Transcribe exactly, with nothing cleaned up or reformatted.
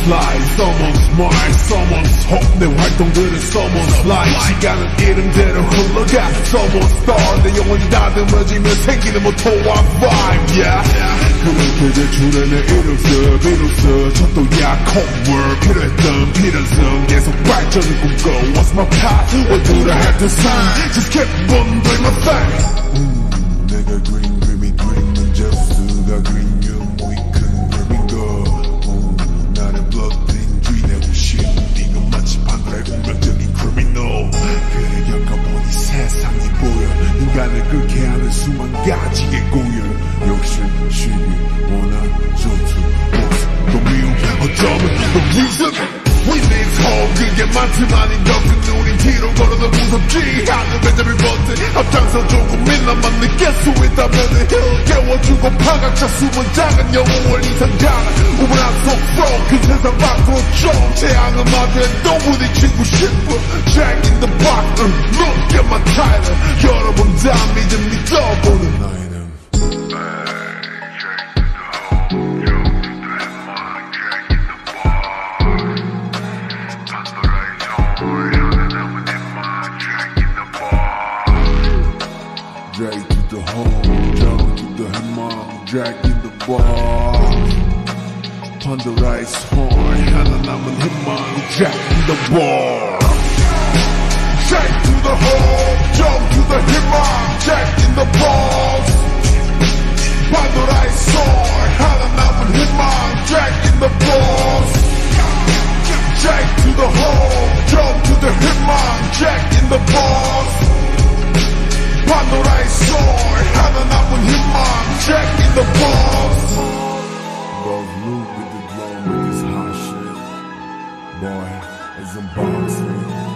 life, someone's mind, someone's hope. 내 활동들은 someone's life. 시간은 이름대로 흘러가. someone's star. 내 영혼이 다듬어지면 생기는 모토와 vibe. Yeah. 그렇게 제출해 내 이름써 비로소 첫도야 콧물 필요했던 필연성 계속 발전을 꿈꿔. What's my path? What do I have to sign? Just keep on doing my thing. 음, 내가 그린 그림이 그림은 저수가 그린 유무이 큰 그림인가. 음, 나를 bloodletting dream 해보신 네가 마치 판도라의 운명적인 criminal. 그래 겪어보니 세상이 보여. 인간을 끓게 하는 수만 가지의 고열. 욕심시기 원한 전투 또 미움 어쩌면 the reason we need hope. 그게 많지만 인격은 우린 뒤로 걸어도 무섭지 않은 배점을 버텨. 앞장서 조금 민감만 느낄 수 있다면 깨워주고 파각자 숨은 작은 영웅을 이상가는 우물한 속으로 그 세상 밖으로 좀 태양을 맞이해도 부딪히고 싶어. Jack in the box, look at my title. 여러분 다 믿음 믿어보는 나이는 Drag to the home, jump to the hammer, drag in the bar. Pandora's horn, 하나 남은 희망, drag in the bar. Drag to the home, jump to the hammer, drag in the bar. Pandora's horn, 하나 남은 희망, drag in the bar. Drag to the home, jump to the hammer, drag in the bar. Pandora's sword, 하나 남은 희망, Jack in the box. Both move with the drum with this hot shit. Boy, it's a boxing.